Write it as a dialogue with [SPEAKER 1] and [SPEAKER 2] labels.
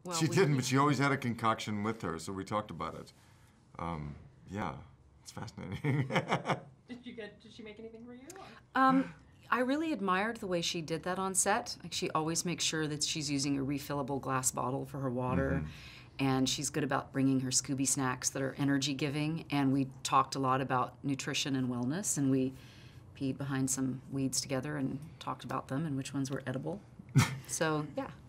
[SPEAKER 1] Well,
[SPEAKER 2] She didn't, but she always had a concoction with her, so we talked about it. Yeah, it's fascinating.
[SPEAKER 3] Did she make anything for you?
[SPEAKER 1] I really admired the way she did that on set. Like, she always makes sure that she's using a refillable glass bottle for her water. And she's good about bringing her Scooby snacks that are energy-giving. And we talked a lot about nutrition and wellness, and we peed behind some weeds together and talked about them and which ones were edible. So, yeah.